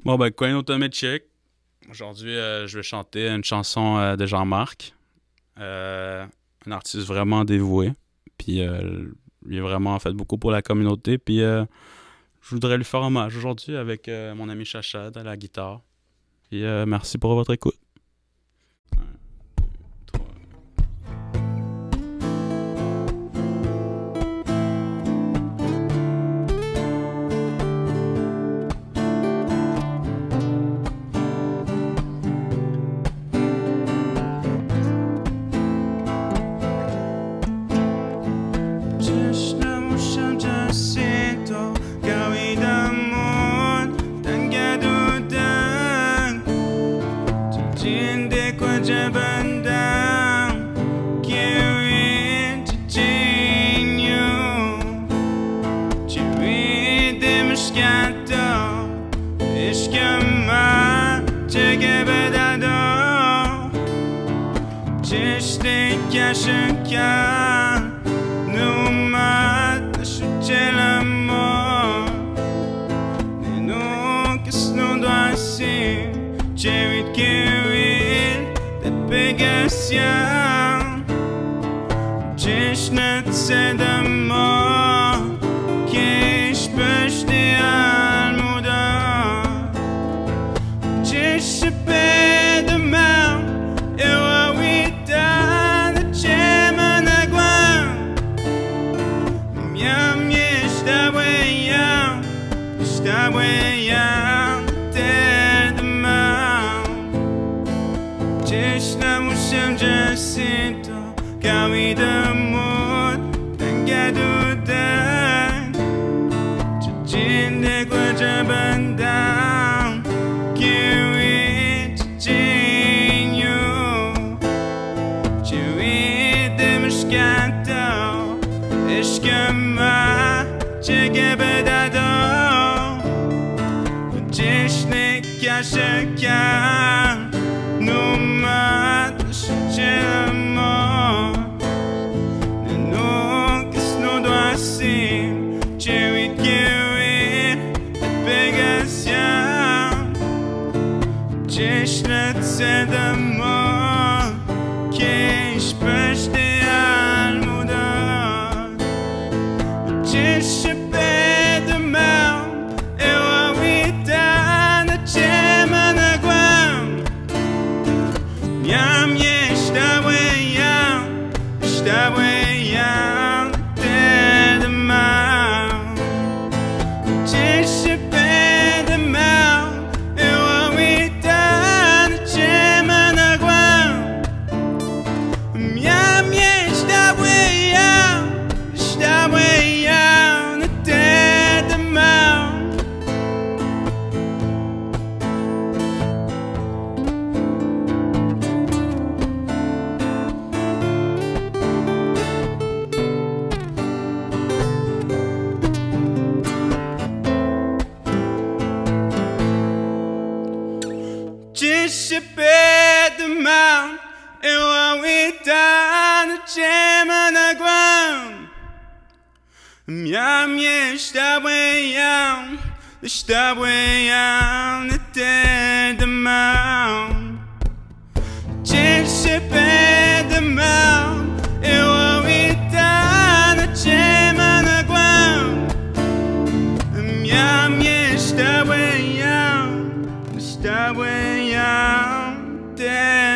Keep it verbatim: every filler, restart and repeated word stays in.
Bon, ben, avec. Aujourd'hui, euh, je vais chanter une chanson euh, de Jean-Marc. Euh, un artiste vraiment dévoué. Puis, euh, il a vraiment fait beaucoup pour la communauté. Puis, euh, je voudrais lui faire hommage aujourd'hui avec euh, mon ami Shashade à la guitare. Puis, euh, merci pour votre écoute. Stop way down, stop way down,